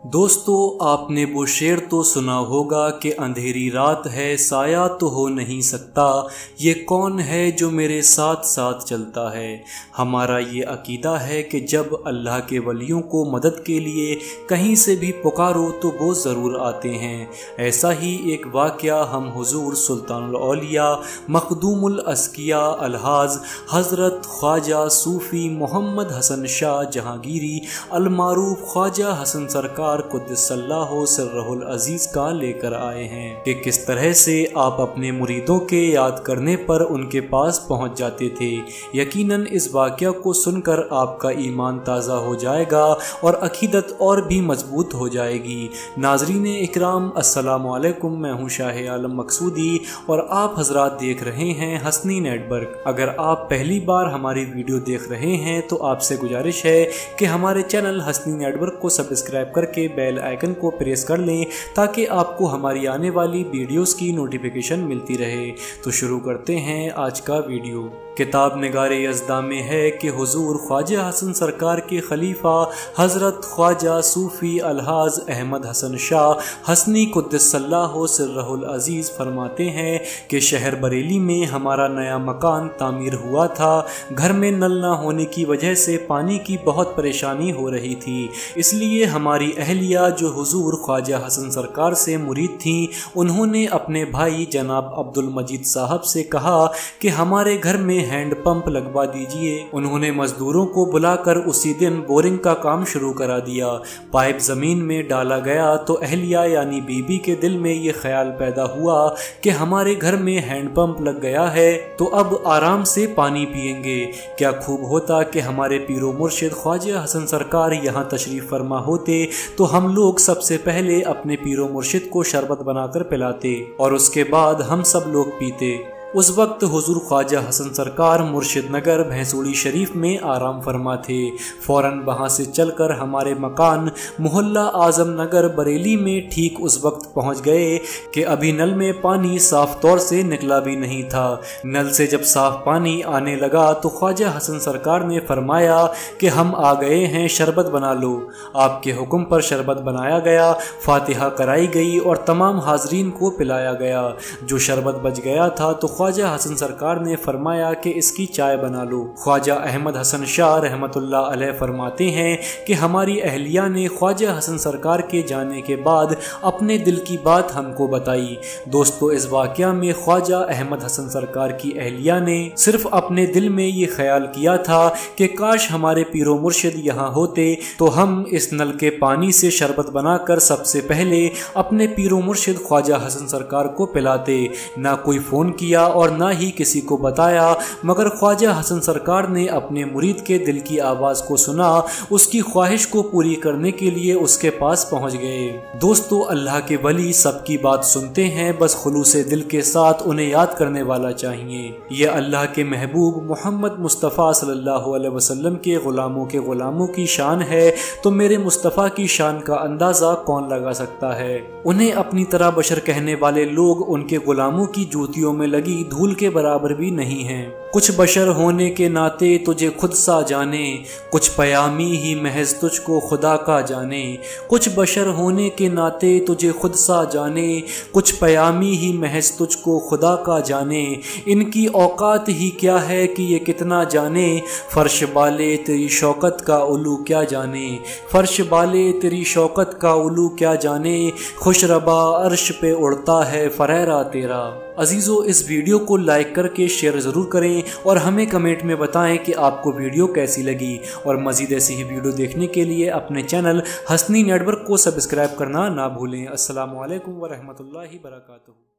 दोस्तों, आपने वो शेर तो सुना होगा कि अंधेरी रात है साया तो हो नहीं सकता, ये कौन है जो मेरे साथ साथ चलता है। हमारा ये अकीदा है कि जब अल्लाह के वलियों को मदद के लिए कहीं से भी पुकारो तो वो ज़रूर आते हैं। ऐसा ही एक वाक़या हम हुजूर सुल्तानुल औलिया मखदूमुल अस्किया अलहाज हज़रत ख्वाजा सूफ़ी मोहम्मद हसन शाह जहांगीरी अलमारूफ ख्वाजा हसन सरकार कुद्दसल्लाहु सिर्रहुल अजीज का लेकर आए हैं कि किस तरह से आप अपने मुरीदों के याद करने पर उनके पास पहुंच जाते थे। यकीनन इस वाक़या को सुनकर आपका ईमान ताज़ा हो जाएगा और अकीदत और भी मजबूत हो जाएगी। नाज़रीन इकराम, अस्सलामु अलैकुम। मैं हूँ शाह आलम मकसूदी और आप हजरात देख रहे हैं हसनी नेटवर्क। अगर आप पहली बार हमारी वीडियो देख रहे हैं तो आपसे गुजारिश है कि हमारे चैनल हसनी नेटवर्क को सब्सक्राइब करके बेल आइकन को प्रेस कर लें ताकि आपको हमारी आने वाली वीडियोस की नोटिफिकेशन मिलती रहे। तो शुरू करते हैं आज का वीडियो। किताब निगारे यज़दा में है कि हुजूर ख्वाजा हसन सरकार के खलीफा हज़रत ख्वाजा सूफ़ी अलहाज अहमद हसन शाह हसनी कुद्दसल्लाहु सिर्रहुल अजीज़ फरमाते हैं कि शहर बरेली में हमारा नया मकान तामीर हुआ था। घर में नल ना होने की वजह से पानी की बहुत परेशानी हो रही थी, इसलिए हमारी अहलिया जो हुजूर ख्वाजा हसन सरकार से मुरीद थीं, उन्होंने अपने भाई जनाब अब्दुल मजीद साहब से कहा कि हमारे घर में हैंड पंप लगवा दीजिए। उन्होंने मजदूरों को बुलाकर उसी दिन बोरिंग का काम शुरू करा दिया। पाइप जमीन में डाला गया तो अहलिया यानी बीबी के दिल में ये ख्याल पैदा हुआ कि हमारे घर में हैंड पंप लग गया है तो अब आराम से पानी पिएंगे। क्या खूब होता कि हमारे पीरो मुर्शिद ख्वाजा हसन सरकार यहाँ तशरीफ फरमा होते तो हम लोग सबसे पहले अपने पीरो मुर्शिद को शरबत बनाकर पिलाते और उसके बाद हम सब लोग पीते। उस वक्त हुजूर ख्वाजा हसन सरकार मुर्शिद नगर भैंसुड़ी शरीफ में आराम फरमा थे। फ़ौरन वहाँ से चलकर हमारे मकान मोहल्ला आज़म नगर बरेली में ठीक उस वक्त पहुँच गए कि अभी नल में पानी साफ तौर से निकला भी नहीं था। नल से जब साफ पानी आने लगा तो ख्वाजा हसन सरकार ने फरमाया कि हम आ गए हैं, शरबत बना लो। आपके हुक्म पर शरबत बनाया गया, फातिहा कराई गई और तमाम हाजरीन को पिलाया गया। जो शरबत बच गया था तो ख्वाजा हसन सरकार ने फरमाया कि इसकी चाय बना लो। ख्वाजा अहमद हसन शाह रहमतुल्लाह अलैह फरमाते हैं कि हमारी अहलिया ने ख्वाजा हसन सरकार के जाने के बाद अपने दिल की बात हमको बताई। दोस्तों, इस वाक़या में ख्वाजा अहमद हसन सरकार की अहलिया ने सिर्फ अपने दिल में ये ख्याल किया था कि काश हमारे पीरो मुर्शिद यहाँ होते तो हम इस नल के पानी से शरबत बनाकर सबसे पहले अपने पीरो मुर्शिद ख्वाजा हसन सरकार को पिलाते। ना कोई फ़ोन किया और ना ही किसी को बताया, मगर ख्वाजा हसन सरकार ने अपने मुरीद के दिल की आवाज़ को सुना, उसकी ख्वाहिश को पूरी करने के लिए उसके पास पहुंच गए। दोस्तों, अल्लाह के वली सबकी बात सुनते हैं, बस खुलूसे दिल के साथ उन्हें याद करने वाला चाहिए। ये अल्लाह के महबूब मोहम्मद मुस्तफ़ा सल्लल्लाहु अलैहि वसल्लम के ग़ुलामों की शान है, तो मेरे मुस्तफ़ा की शान का अंदाज़ा कौन लगा सकता है। उन्हें अपनी तरह बशर कहने वाले लोग उनके ग़ुलामों की जूतियों में लगी धूल के बराबर भी नहीं हैं। कुछ बशर होने के नाते तुझे खुद सा जाने, कुछ पयामी ही महज तुझको खुदा का जाने। कुछ बशर होने के नाते तुझे खुद सा जाने, कुछ पयामी ही महज तुझको खुदा का जाने। इनकी औकात ही क्या है कि ये कितना जाने, फर्श बाले तेरी शौकत का उलू क्या जाने। फर्श बाले तेरी शौकत का उलू क्या जाने, खुशरबा अर्श पे उड़ता है फरेरा तेरा। अजीज़ों, इस वीडियो को लाइक करके शेयर ज़रूर करें और हमें कमेंट में बताएं कि आपको वीडियो कैसी लगी। और मज़ीद ऐसी ही वीडियो देखने के लिए अपने चैनल हसनी नेटवर्क को सब्सक्राइब करना ना भूलें। अस्सलामु अलैकुम व रहमतुल्लाहि व बरकातुहू।